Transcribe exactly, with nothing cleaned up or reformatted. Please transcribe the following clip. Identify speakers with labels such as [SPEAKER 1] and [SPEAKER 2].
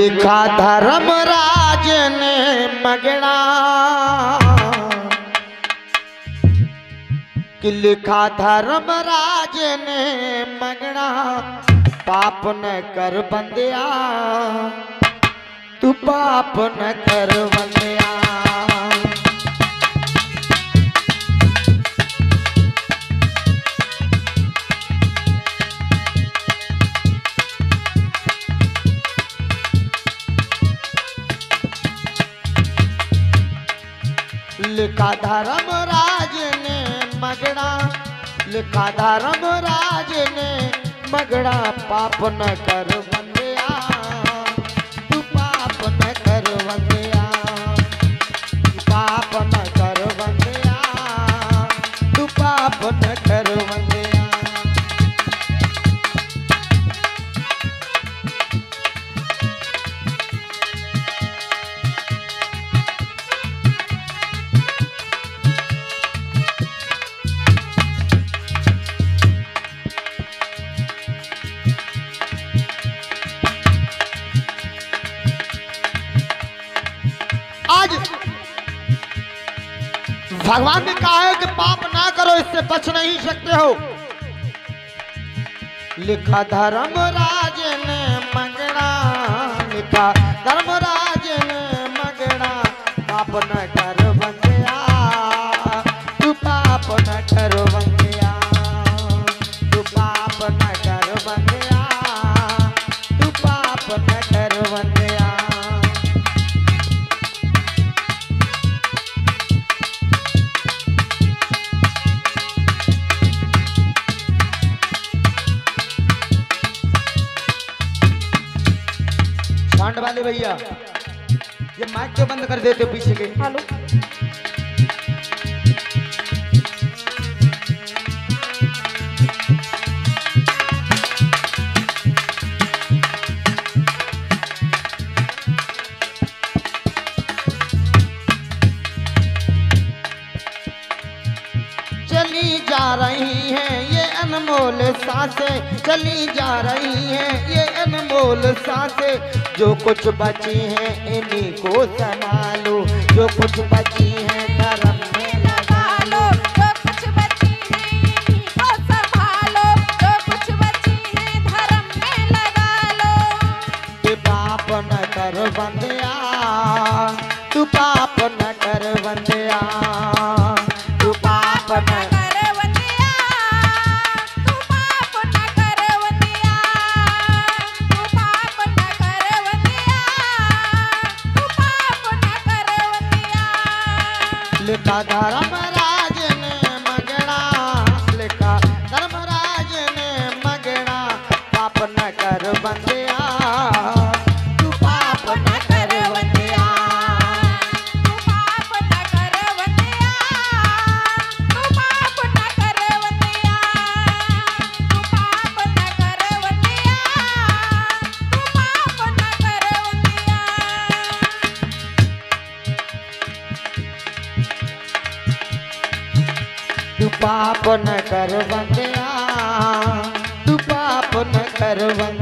[SPEAKER 1] लिखा धर्मराज ने मगड़ा, कि लिखा धर्मराज ने मगड़ा, पाप न कर बंदिया, तू पाप न कर बंदिया। लिखा धर्मराज ने मगड़ा, लिखा धर्मराज ने मगड़ा, पाप न कर बंदिया, तू पाप न कर बंदिया, पाप न कर बंदिया, तू पाप न कर बंदिया। आज भगवान ने कहा है कि पाप ना करो, इससे बच नहीं सकते हो। लिखा धर्मराज ने मगड़ा, लिखा धर्मराज ने मगड़ा, पाप न कर बंदिया, तू पाप न कर बंदिया, तू पाप न कर बंदिया, तू पाप न कर बंदिया। पांड वाले भैया, ये माइक क्यों बंद कर देते हो पीछे के? हेलो, चली जा रही हैं ये अनमोल सांसें, चली जा रही हैं ये अनमोल सांसें, जो कुछ बची हैं इन्हीं को संभालो, जो कुछ बची हैं धर्म में लगा लो,
[SPEAKER 2] जो कुछ बची हैं इन्हीं को संभालो, जो कुछ बची हैं धर्म में लगा लो।
[SPEAKER 1] तू पाप न कर बंदिया, तू पाप न कर बंदिया, तू पाप न लिखा धर्मराज ने मगड़ा, लिखा धर्मराज ने मगड़ा, पाप न कर बंदिया, तू पाप न कर बंदिया,
[SPEAKER 2] तू पाप न कर बंदिया, तू पाप न कर बंदिया, तू पाप न कर बंदिया, तू पाप न कर बंदिया।
[SPEAKER 1] तू पाप न कर बंदिया, तू पाप न कर बंदिया।